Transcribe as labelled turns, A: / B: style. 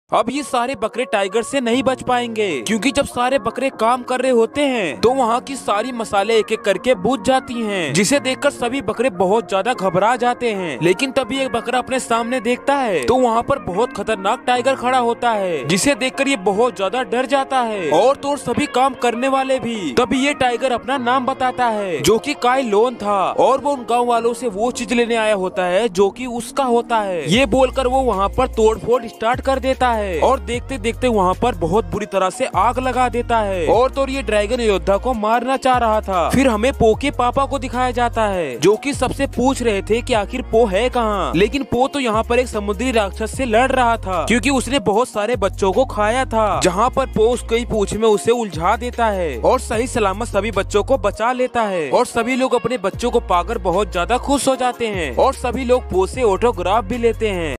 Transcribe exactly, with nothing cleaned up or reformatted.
A: अब ये सारे बकरे टाइगर से नहीं बच पाएंगे, क्योंकि जब सारे बकरे काम कर रहे होते हैं तो वहाँ की सारी मसाले एक एक करके बुझ जाती हैं, जिसे देखकर सभी बकरे बहुत ज्यादा घबरा जाते हैं। लेकिन तभी एक बकरा अपने सामने देखता है तो वहाँ पर बहुत खतरनाक टाइगर खड़ा होता है, जिसे देखकर ये बहुत ज्यादा डर जाता है और तो और सभी काम करने वाले भी। तभी ये टाइगर अपना नाम बताता है, जो कि काई लोन था, और वो उन गाँव वालों से वो चीज लेने आया होता है जो कि उसका होता है। ये बोलकर वो वहाँ पर तोड़फोड़ स्टार्ट कर देता है और देखते देखते वहाँ पर बहुत बुरी तरह से आग लगा देता है। और तो ये ड्रैगन योद्धा को मारना चाह रहा था। फिर हमें पो के पापा को दिखाया जाता है, जो कि सबसे पूछ रहे थे कि आखिर पो है कहाँ। लेकिन पो तो यहाँ पर एक समुद्री राक्षस से लड़ रहा था, क्योंकि उसने बहुत सारे बच्चों को खाया था। जहाँ पर पो उसकी पूछ में उसे उलझा देता है और सही सलामत सभी बच्चों को बचा लेता है। और सभी लोग अपने बच्चों को पाकर बहुत ज्यादा खुश हो जाते हैं और सभी लोग पो से ऑटोग्राफ भी लेते हैं।